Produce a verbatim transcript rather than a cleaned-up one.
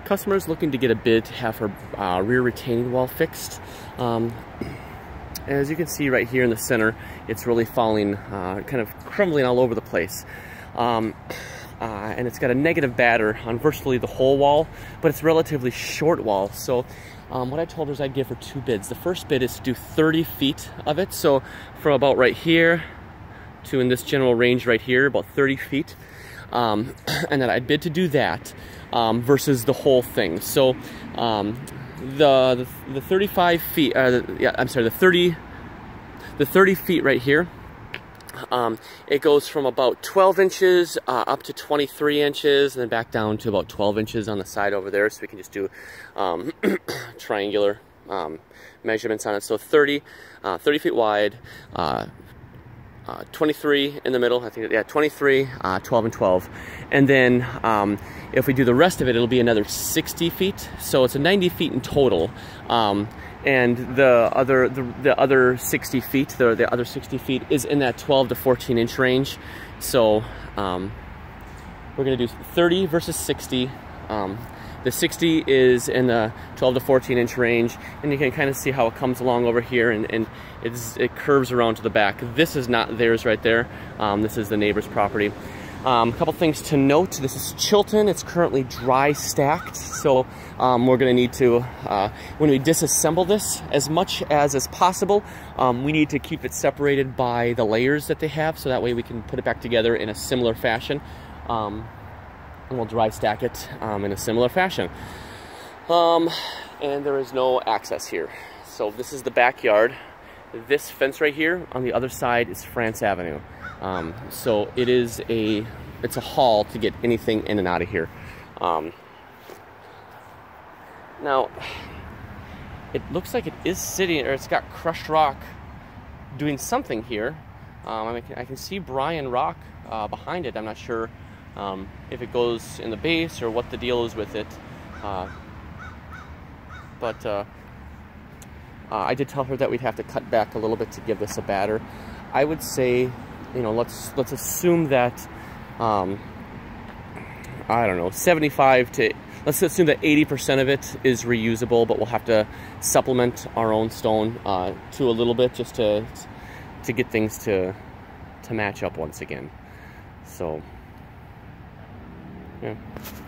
customer's looking to get a bid to have her uh, rear retaining wall fixed. Um, as you can see right here in the center, it's really falling, uh, kind of crumbling all over the place. Um, uh, and it's got a negative batter on virtually the whole wall, but it's a relatively short wall. So um, what I told her is I'd give her two bids. The first bid is to do thirty feet of it. So from about right here to in this general range right here, about thirty feet. Um, and then I'd bid to do that um, versus the whole thing. So um, the, the the thirty-five feet, uh, the, yeah, I'm sorry, the thirty, the thirty feet right here. Um, it goes from about twelve inches uh, up to twenty-three inches, and then back down to about twelve inches on the side over there. So we can just do um, triangular um, measurements on it. So thirty, uh, thirty feet wide. Uh, Uh, twenty-three in the middle, I think, yeah, twenty-three, uh, twelve, and twelve. And then um, if we do the rest of it, it'll be another sixty feet. So it's a ninety feet in total. Um, and the other the, the other sixty feet, the, the other sixty feet is in that twelve to fourteen inch range. So um, we're going to do thirty versus sixty. Um, The sixty is in the twelve to fourteen inch range, and you can kind of see how it comes along over here, and, and it's, it curves around to the back. This is not theirs right there. Um, this is the neighbor's property. Um, a couple things to note. This is Chilton. It's currently dry stacked, so um, we're going to need to, uh, when we disassemble this, as much as is possible, um, we need to keep it separated by the layers that they have, so that way we can put it back together in a similar fashion. Um, and we'll dry stack it um, in a similar fashion. Um, and there is no access here. So this is the backyard. This fence right here on the other side is France Avenue. Um, so it is a, it's a haul to get anything in and out of here. Um, now, it looks like it is sitting, or it's got crushed rock doing something here. Um, I, mean, I can see Brian Rock uh, behind it. I'm not sure Um, if it goes in the base or what the deal is with it, uh, but uh, uh, I did tell her that we'd have to cut back a little bit to give this a batter. I would say, you know, let's let's assume that um, I don't know, seventy-five to let's assume that eighty percent of it is reusable, but we'll have to supplement our own stone uh, to a little bit just to to get things to to match up once again. So. Yeah.